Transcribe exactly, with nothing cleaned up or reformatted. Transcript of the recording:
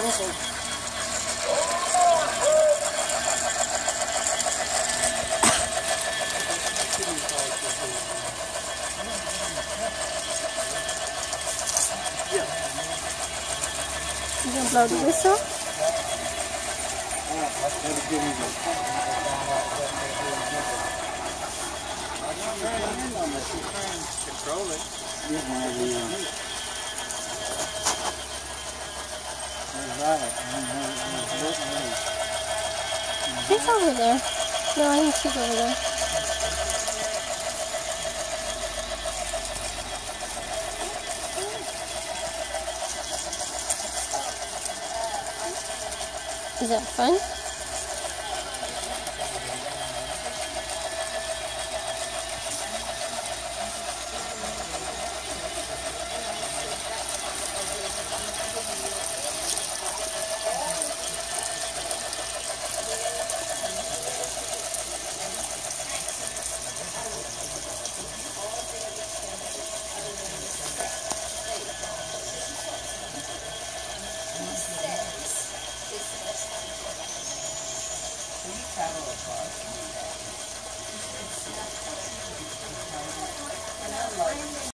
You gonna blow the whistle? Control it. He's over there. No, I think she's over there. Is that fun?